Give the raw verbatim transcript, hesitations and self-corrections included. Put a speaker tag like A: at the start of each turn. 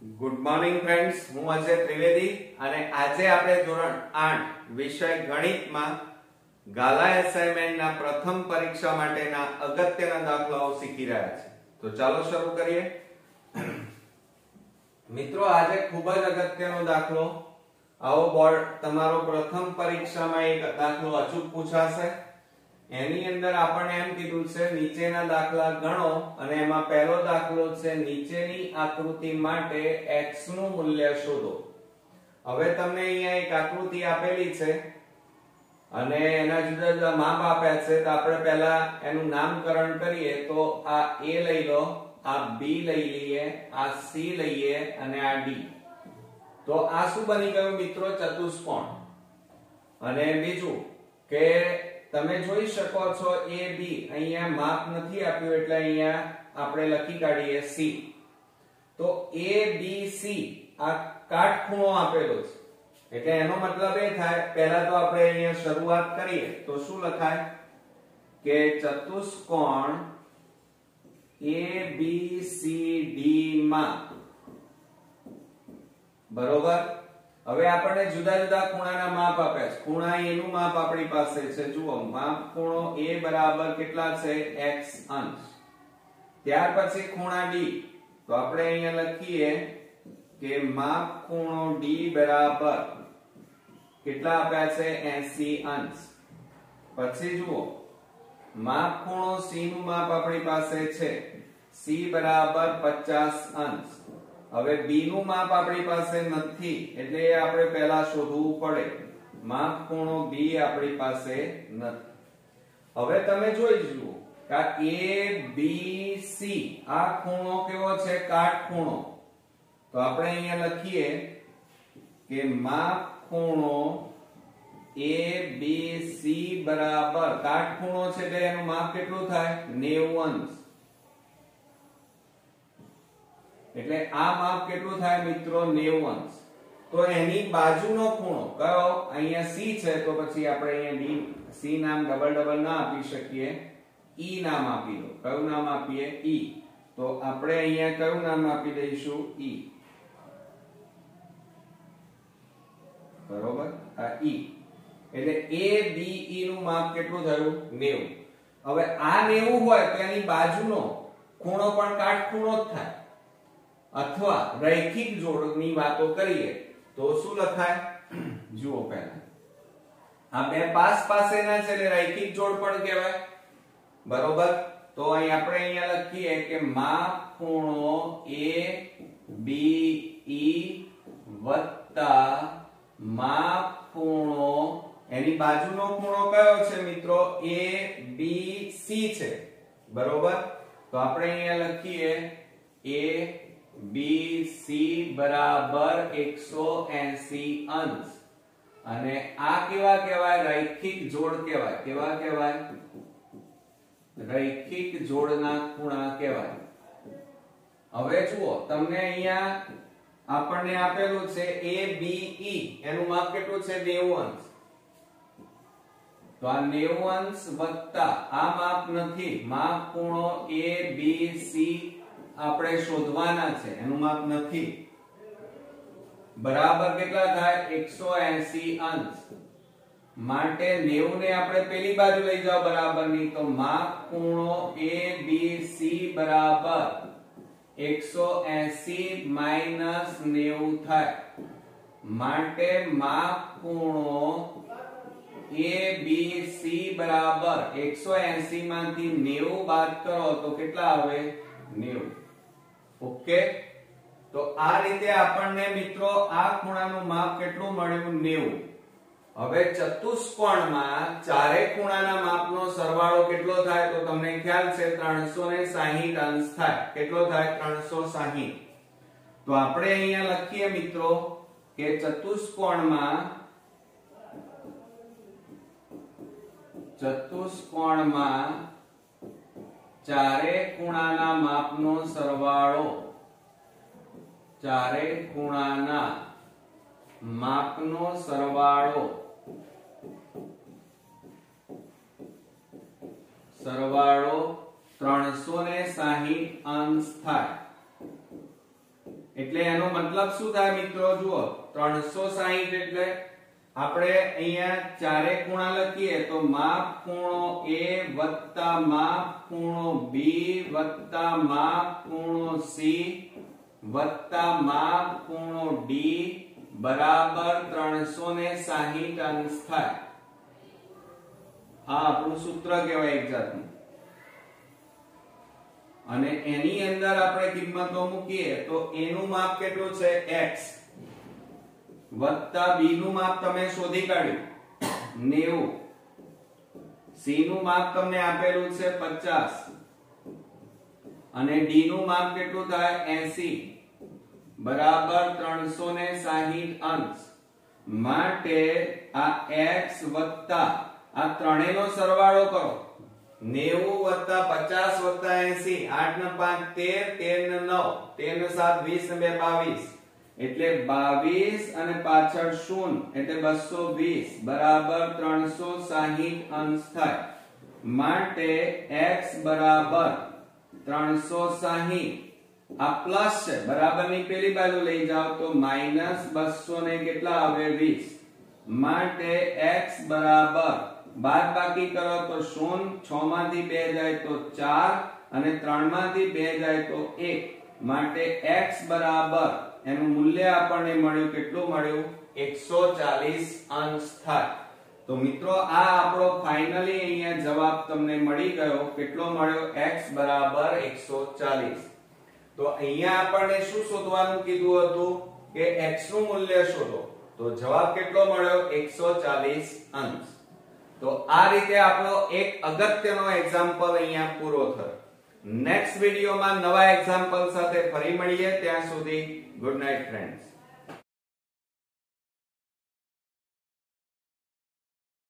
A: Good morning friends, હું અજય ત્રિવેદી અને આજે આપણે ધોરણ આઠ વિષય ગણિતમાં ગાલા એસાઇનમેન્ટના પ્રથમ પરીક્ષા માટેના અગત્યના દાખલાઓ શીખી રહ્યા છીએ. તો ચાલો શરૂ કરીએ. મિત્રો, આજે ખૂબ જ અગત્યનો દાખલો. આવો બોર્ડ તમારો પ્રથમ પરીક્ષામાં એક દાખલો અચૂક પૂછાશે. એની અંદર આપણને એમ કીધું છે નીચેના દાખલા ગણો અને એમાં પહેલો દાખલો છે નીચેની આકૃતિ માટે x નું મૂલ્ય શોધો. હવે તમને અહીંયા એક આકૃતિ આપેલી છે અને એના જુદા જુદા માપ આપ્યા છે. તો આપણે પહેલા એનું નામકરણ કરીએ. તો આ a લઈ લો, આ b લઈ લઈએ, આ c લઈએ અને આ d. તો આ શું બની ગયું મિત્રો? ચતુષ્કોણ. અને બીજું કે તમે જોઈ શકો છો a b અહીંયા માપ નથી આપ્યું એટલે અહીંયા આપણે લખી કાઢીએ c. તો a b c આ કાટખૂણો આપેલો છે એટલે એનો મતલબ એ થાય, પહેલા તો આપણે અહીંયા શરૂઆત કરીએ તો શું લખાય કે ચતુષ્કોણ a b c d માં, બરોબર. હવે આપણને જુદા જુદા ખૂણાના માપ આપ્યા છે. ખૂણા a નું માપ આપણી પાસે છે. જુઓ, માપ ખૂણો a બરાબર કેટલા છે? x અંશ. ત્યાર પછી ખૂણા d. તો આપણે અહીંયા લખીએ કે માપ ખૂણો d બરાબર કેટલા આપ્યા છે? એંસી અંશ. પછી જુઓ, માપ ખૂણો c નું માપ આપણી પાસે છે. c બરાબર પચાસ અંશ. હવે b નું માપ આપણી પાસે નથી એટલે આપણે પહેલા શોધવું પડે. માપ ખૂણો b આપણી પાસે નથી. હવે તમે જોઈ જુઓ કે a b c આ ખૂણો કેવો છે? કાટખૂણો. તો આપણે અહીંયા લખીએ કે માપ ખૂણો a b c બરાબર કાટખૂણો છે એટલે એનું માપ કેટલું થાય? નેવું અંશ. એટલે આ માપ કેટલું થાય મિત્રો? નેવું અંશ. તો એની બાજુનો ખૂણો કયો? અહીંયા c છે તો પછી આપણે અહીંયા d c નામ ડબલ ડબલ ના આપી શકીએ, e નામ આપી દો. કયું નામ આપીએ? e. તો આપણે અહીંયા કયું નામ આપી દઈશું? e. બરોબર, આ e. એટલે a b e નું માપ કેટલું થયું? નેવું. હવે આ નેવું હોય તો એની બાજુનો ખૂણો પણ કાટખૂણો જ થાય. અથવા રૈખિક જોડની વાતો કરીએ તો શું લખાય? જુઓ, પહેલા આ બે પાસ પાસેના છે એટલે રૈખિક જોડ પણ કહેવાય, બરોબર. તો અહીં આપણે અહીંયા લખીએ કે માપ ખૂણો a b e વત્તા માપ ખૂણો, એની બાજુનો ખૂણો કયો છે મિત્રો? a b c છે, બરોબર. તો આપણે અહીંયા લખીએ a b c બરાબર એકસો એંસી અંશ. અને આ કેવા કહેવાય? રૈખિક જોડ કહેવાય. કેવા કહેવાય? રૈખિક જોડના ખૂણા કહેવાય. હવે જુઓ, તમને અહીંયા આપણને આપેલું છે a b e, એનું માપ કેટલું છે? નેવું અંશ. તો આ નેવું અંશ વત્તા આ માપ નથી, માપ ખૂણો a b c આપણે શોધવાના છે, એનું માપ નથી, બરાબર કેટલા થાય? એકસો એંસી અંશ. માટે નેવું ને આપણે પેલી બાજુ લઈ જાઓ બરાબરની. તો માપ ખૂણો a b c બરાબર એકસો એંસી માઈનસ નેવું થાય. માટે માપ ખૂણો a b c બરાબર એકસો એંસી માંથી નેવું બાદ કરો તો કેટલા આવે? નેવું. ઓકે. તો આ રીતે આપણને મિત્રો આ ખૂણાનું માપ કેટલું મળ્યું? નેવું. હવે ચતુષ્કોણમાં ચારે ખૂણાના માપનો સરવાળો કેટલો થાય? તો તમને ખ્યાલ છે ત્રણસો સાહીઠ અંશ થાય. કેટલો થાય? ત્રણસો સાહીઠ. તો આપણે અહીંયા લખીએ મિત્રો કે ચતુષ્કોણમાં ચતુષ્કોણમાં ચારે ખૂણાના માપનો સરવાળો ચારે ખૂણાના માપનો સરવાળો સરવાળો ત્રણસો સાહીઠ અંશ થાય. એટલે એનો મતલબ શું થાય મિત્રો? જુઓ, ત્રણસો સાહીઠ એટલે આપણે અહીંયા ચારે ખૂણા લખીએ તો માપ ખૂણો A વત્તા માપ ખૂણો B વત્તા માપ ખૂણો C વત્તા માપ ખૂણો D બરાબર ત્રણસો સાહીઠ અંશ થાય. આ આપણું સૂત્ર કહેવાય એક જાતનું. અને એની અંદર આપણે કિંમતો મૂકીએ તો A નું માપ કેટલું છે? X વત્તા B નું માપ તમે શોધી કાઢ્યું નેવું, C નું માપ તમને આપેલું છે પચાસ અને D નું માપ કેટલું થાય? એંસી બરાબર ત્રણસો સાહીઠ અંશ. માટે આ X વત્તા આ ત્રણેયનો સરવાળો કરો. નેવું વત્તા પચાસ વત્તા એંસી, આઠ ને પાંચ તેર, તેર ને નવ, તેર ને સાત વીસ ને બે બાવીસ, એટલે બાવીસ અને પાછળ શૂન્ય એટલે બસો વીસ બરાબર ત્રણસો સાહીઠ અંશ થાય. માટે X બરાબર ત્રણસો સાહીઠ. આ પ્લસ છે, બરાબર ની પેલી બાજુ લઈ જાઓ તો માઈનસ બસો ને કેટલા આવે? વીસ. માટે X બરાબર બાદ બાકી કરો તો શૂન્ય, છ માંથી બે જાય તો ચાર અને ત્રણ માંથી બે જાય તો એક. માટે X બરાબર એનું મૂલ્ય આપણને મળ્યું, કેટલું મળ્યું? એકસો ચાલીસ અંશ થાય. તો મિત્રો આ આપણો ફાઇનલી અહીંયા જવાબ તમને મળી ગયો. કેટલો મળ્યો? X બરાબર એકસો ચાલીસ. તો અહીંયા આપણને શું શોધવાનું કીધું હતું કે x નું મૂલ્ય શોધો. તો જવાબ કેટલો મળ્યો? એકસો ચાલીસ અંશ. તો આ રીતે આપણો એક અગત્યનો એક્ઝામ્પલ અહીંયા પૂરો થયો. નેક્સ્ટ વિડિયોમાં નવા એક્ઝામ્પલ સાથે ફરી મળીએ. ત્યાં સુધી ગુડ નાઇટ ફ્રેન્ડ્સ.